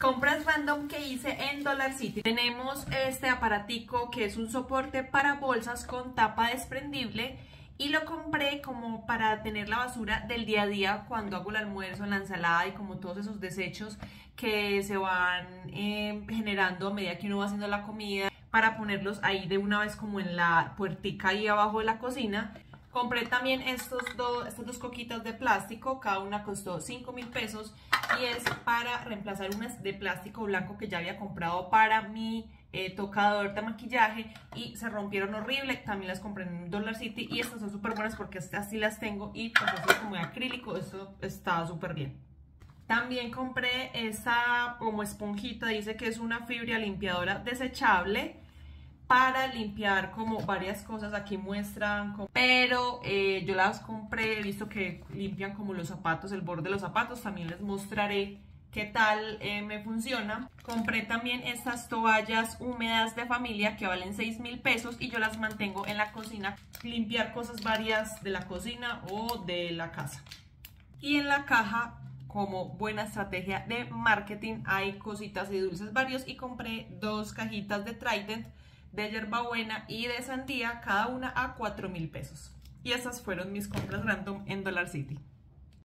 Compras random que hice en Dollar City. Tenemos este aparatico que es un soporte para bolsas con tapa desprendible y lo compré como para tener la basura del día a día cuando hago el almuerzo, la ensalada y como todos esos desechos que se van generando a medida que uno va haciendo la comida, para ponerlos ahí de una vez como en la puertica ahí abajo de la cocina. Compré también estas dos coquitas de plástico, cada una costó 5.000 pesos y es para reemplazar unas de plástico blanco que ya había comprado para mi tocador de maquillaje y se rompieron horrible. También las compré en Dollar City y estas son súper buenas porque estas sí las tengo y pues así como de acrílico, esto está súper bien. También compré esa como esponjita, dice que es una fibra limpiadora desechable para limpiar como varias cosas. Aquí muestran, pero yo las compré, he visto que limpian como los zapatos, el borde de los zapatos. También les mostraré qué tal me funciona. Compré también estas toallas húmedas de familia que valen 6.000 pesos y yo las mantengo en la cocina, limpiar cosas varias de la cocina o de la casa. Y en la caja, como buena estrategia de marketing, hay cositas y dulces varios y compré 2 cajitas de Trident de hierbabuena y de sandía, cada una a 4.000 pesos. Y esas fueron mis compras random en Dollar City.